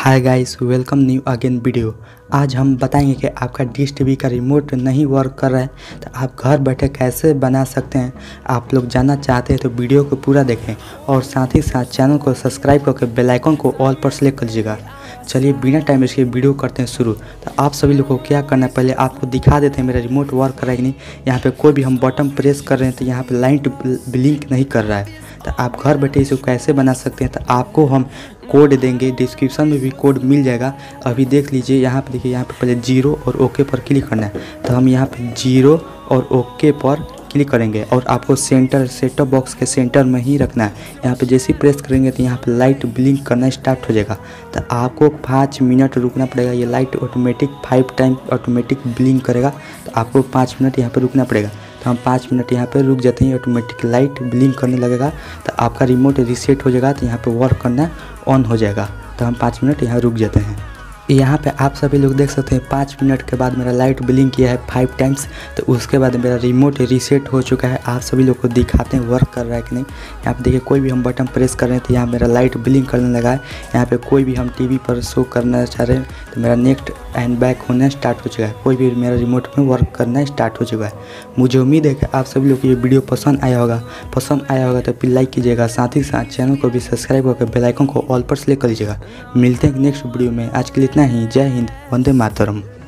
हाय guys, welcome new again video. आज हम बताएंगे कि आपका डिश टीवी का रिमोट नहीं वर्क कर रहा है तो आप घर बैठे कैसे बना सकते हैं। आप लोग जानना चाहते हैं तो वीडियो को पूरा देखें और साथ ही साथ चैनल को सब्सक्राइब करके बेल आइकन को ऑल पर सेलेक्ट कर लीजिएगा। चलिए बिना टाइम वेस्ट किए वीडियो करते हैं शुरू। तो आप सभी लोगों को क्या करना है, पहले आपको दिखा देते हैं मेरा रिमोट वर्क कर रहा है कि नहीं। यहाँ पे कोई भी हम बटन प्रेस कर रहे हैं तो यहाँ पे लाइट ब्लिंक नहीं कर रहा है। तो आप घर बैठे इसे कैसे बना सकते हैं, तो आपको हम कोड देंगे, डिस्क्रिप्शन में भी कोड मिल जाएगा। अभी देख लीजिए, यहाँ पे देखिए, यहाँ पे पहले 0 और ओके पर क्लिक करना है। तो हम यहाँ पे 0 और ओके पर क्लिक करेंगे और आपको सेंटर सेटअप बॉक्स के सेंटर में ही रखना है। यहाँ पे जैसे ही प्रेस करेंगे तो यहाँ पे लाइट ब्लिंक करना स्टार्ट हो जाएगा। तो आपको 5 मिनट रुकना पड़ेगा। ये light automatic 5 time automatic blink करेगा, तो आपको 5 मिनट यहाँ पे रुकना पड़ेगा। तो हम 5 मिनट यहाँ पे रुक जाते हैं, ऑटोमेटिक लाइट ब्लिंक करने लगेगा। तो आपका रिमोट रीसेट हो जाएगा, तो यहाँ पे वर्क करना ऑन हो जाएगा। तो हम 5 मिनट यहाँ रुक जाते हैं। यहाँ पे आप सभी लोग देख सकते हैं 5 मिनट के बाद मेरा लाइट ब्लिंक किया है 5 टाइम्स। तो उसके बाद मेरा रिमोट रीसेट हो चुका है। आप सभी लोग को दिखाते हैं वर्क कर रहा है कि नहीं। यहाँ पे देखिए, कोई भी हम बटन प्रेस कर रहे हैं तो यहाँ मेरा लाइट ब्लिंक करने लगा है। यहाँ पे कोई भी हम टीवी पर शो करना चाह रहे हैं तो मेरा नेक्स्ट एंड बैक होना स्टार्ट हो चुका है। कोई भी मेरा रिमोट में वर्क करना स्टार्ट हो चुका है। मुझे उम्मीद है कि आप सभी लोग को ये वीडियो पसंद आया होगा तो फिर लाइक कीजिएगा। साथ ही साथ चैनल को भी सब्सक्राइब करके बेल आइकन को ऑल पर सेलेक्ट कर लीजिएगा। मिलते हैं नेक्स्ट वीडियो में। आज के लिए इतना ही। जय हिंद, वंदे मातरम।